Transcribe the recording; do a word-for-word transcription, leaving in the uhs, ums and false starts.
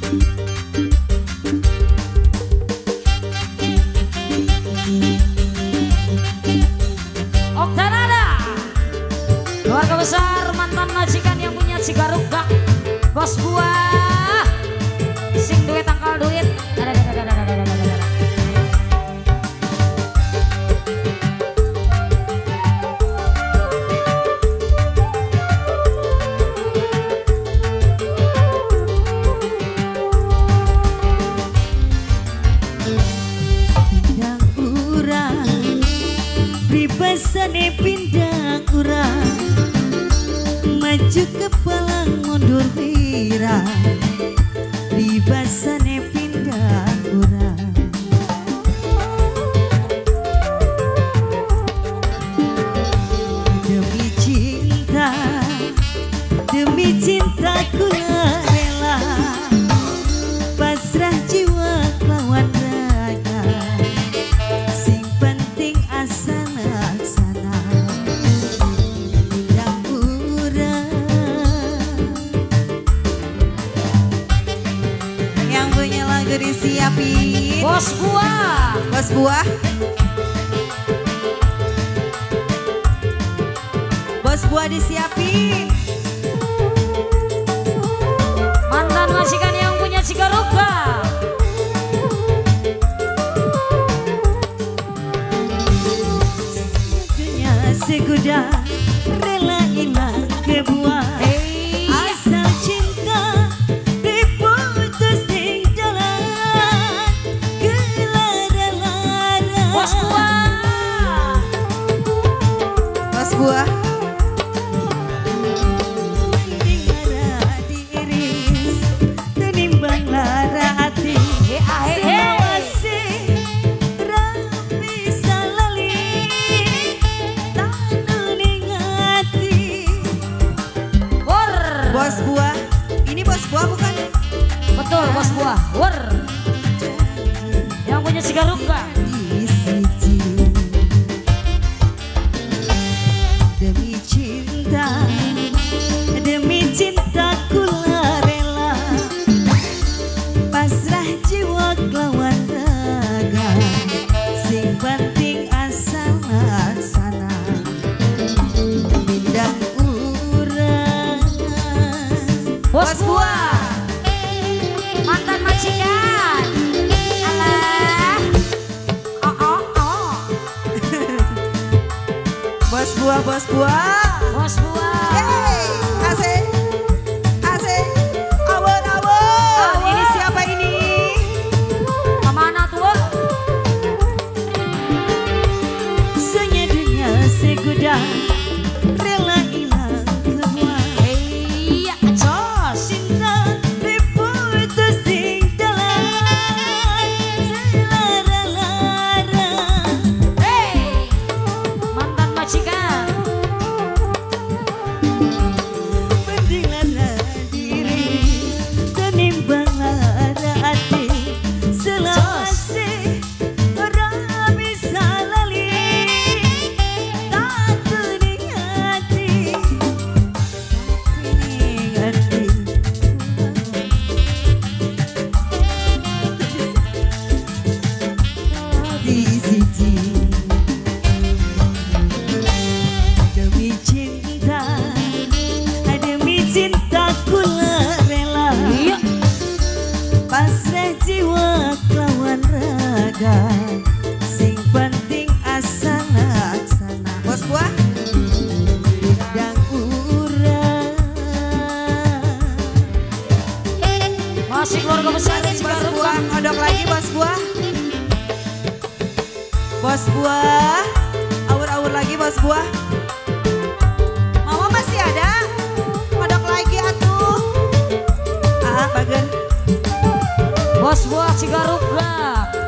Keluarga besar mantan majikan yang punya Cigarugga, bos buah sing duit tangkal duit. Ada ada ada ada ada ada ada. Pindang urang, pribasane pindang urang, maju kepala mundur wirang, pribasane pindah urang. Demi cinta, demi cinta kula rela, pasrah jiwa lawan raga, sing penting asal laksana. Pindang urang, yang punya lagu disiapin. Bos buah, Bos buah, bos buah disiapin. mantan majikan yang punya Cigarugga. Dunia seguda rela hilang kebuah, Hey, asal cinta diputus di jalan kelara-lara. bos buah, Bos buah, mending lara diiris tenimbang lara hati. he ah he he. Selawase rapi salali tanuning hati. Wor, Bos buah, ini bos buah bukan? betul bos buah. Wor, yang punya Cigarugga. Di siji demi cinta, demi cinta kula rela, pasrah jiwa lawan raga, sing penting asal laksana. Pindang urang, Bos buah, mantan majikan. Alah, oh oh oh. bos buah, bos buah. Bos buah. Yeay, asik, asik, awon, awon. Ini siapa ini? Kemana tuh? Senyadunya seguda rela hilang semua. Iya, jos. Cinta diputus di jalan selara-lara. Hey, mantan majikan. Mending lara diri tenimbang lara hati. Selawase ora bisa lali tak kuning hati, kuning hati. Di siji demi cinta, demi cinta kula rela, Iya, pasrah jiwa lawan raga, sing penting asal laksana. Bos buah, pindang urang, masih keluarga besar bos Cigarugga. buah, ngodok lagi bos buah. Bos buah, awur-awur lagi bos buah. Mama masih ada? Ngodok lagi atuh. Ah, bagen. Bos buah Cigarugga.